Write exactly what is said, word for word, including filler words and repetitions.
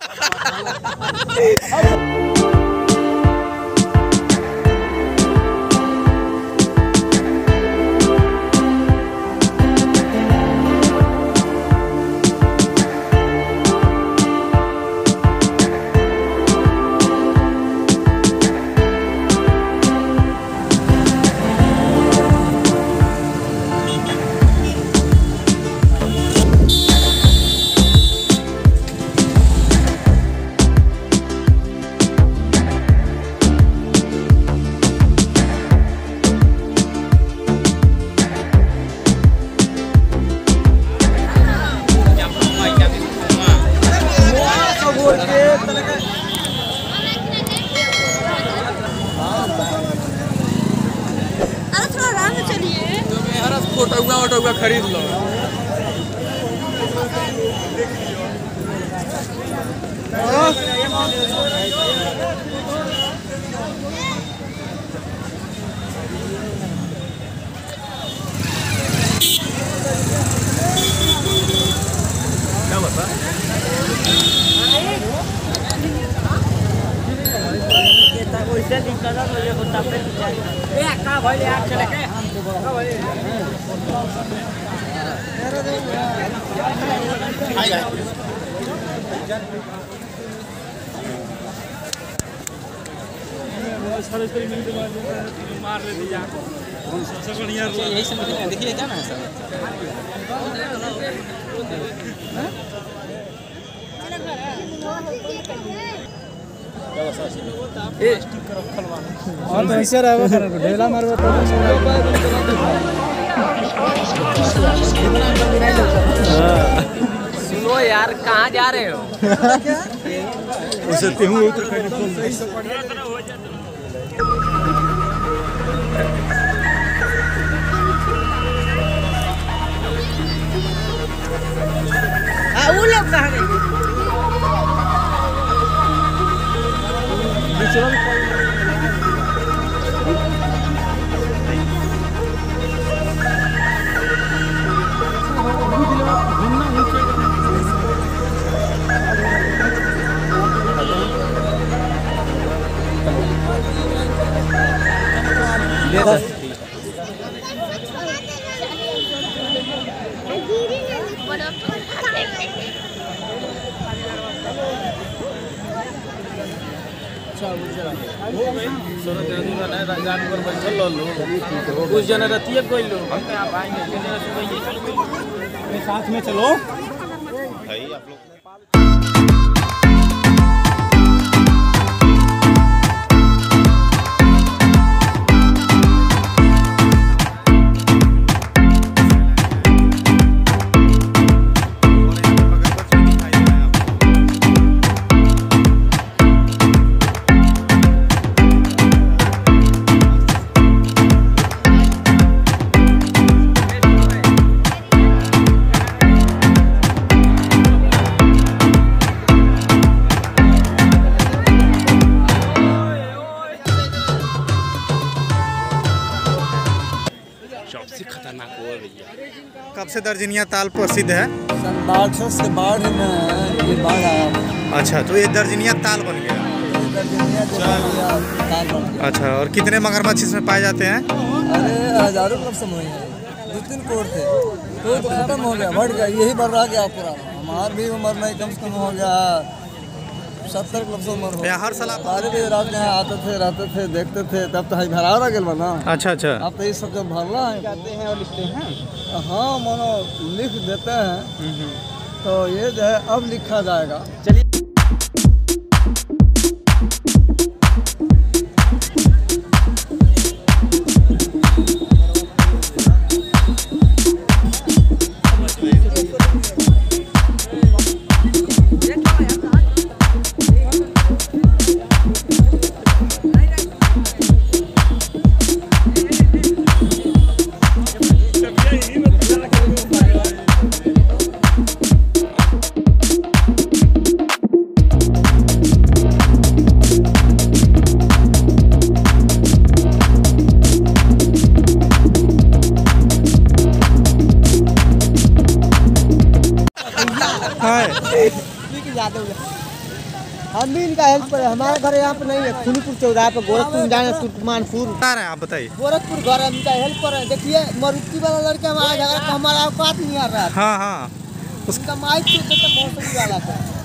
फोटोआ वोटोआ खरीद लो। क्या बता वैसे दिक्कत मुझे कुत्ता पे ए का भाई यार चले के का भाई हाय गाइस सारे सारे मिनट बाद मार ले दिया सबसे बढ़िया यही समझ में देखिए क्या ना है सर ए और पैसे रहबो करे ढेला मारबो तो सुनो यार कहां जा रहे हो उसे तेहू उतर कर सही से बढ़िया तरह हो जाता हां वो लोग कहां गए चलो कुछ जन रतिये कोई लो आप आएंगे साथ में चलो भाई आप लोग सबसे खतरनाक हुआ भैया। कब से दर्जनिया ताल प्रसिद्ध है? सन बाढ़ से बाढ़ में ये बाढ़ आया। अच्छा तो ये दर्जनिया ताल बन गया। दर्जनिया ताल बन गया। अच्छा और कितने मगरमच्छ इसमें पाए जाते हैं? अरे हजारों कब समय है, दो तीन करोड़ थे तो तो खत्म हो गया, बढ़ गया, यही बढ़ रहा गया पूरा। हमार भी उम्र में कम से कम हो गया सत्तर कब से उम्र हो गया। हर साल सारे भी रात में आते थे रहते थे देखते थे, तब तो है भरा रह गया ना। अच्छा अच्छा अब तो ये सब जब भरना है कहते हैं और लिखते हैं। हाँ मानो लिख देते हैं तो ये जो है अब लिखा जाएगा। चलिए हम भी इनका हेल्प करें। हमारा घर यहाँ पे नहीं है, खुलीपुर चौराहे पे, गोरखपुर जाने तुर्कमानपुर बता रहे हैं आप, बताइए। गोरखपुर घर है, इनका हेल्प करें। देखिए मारुति वाला लड़का हमारा झगड़ा, हमारा औकात नहीं आ रहा है। हाँ हाँ, उसका माइक तो बहुत वाला था।